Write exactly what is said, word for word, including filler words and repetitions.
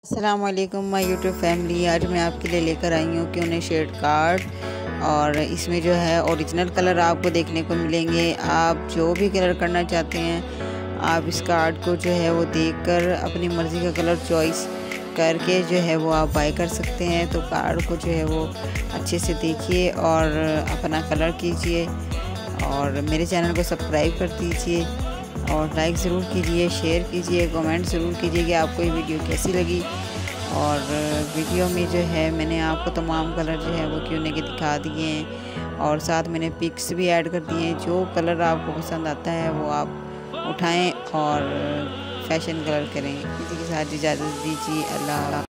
अस्सलाम वालेकुम my YouTube family. आज मैं आपके लिए लेकर आई हूँ कि उन्हें शेड कार्ड और इसमें जो है ओरिजिनल कलर आपको देखने को मिलेंगे। आप जो भी कलर करना चाहते हैं आप इस कार्ड को जो है वो देखकर अपनी मर्ज़ी का कलर चॉइस करके जो है वो आप बाय कर सकते हैं। तो कार्ड को जो है वो अच्छे से देखिए और अपना कलर कीजिए और मेरे चैनल को सब्सक्राइब कर दीजिए और लाइक ज़रूर कीजिए, शेयर कीजिए, कमेंट ज़रूर कीजिए कि आपको ये वीडियो कैसी लगी। और वीडियो में जो है मैंने आपको तमाम कलर जो है वो क्यों के दिखा दिए हैं और साथ मैंने पिक्स भी ऐड कर दिए हैं। जो कलर आपको पसंद आता है वो आप उठाएं और फैशन कलर करें। इसी के साथ इजाज़त दीजिए। अल्लाह।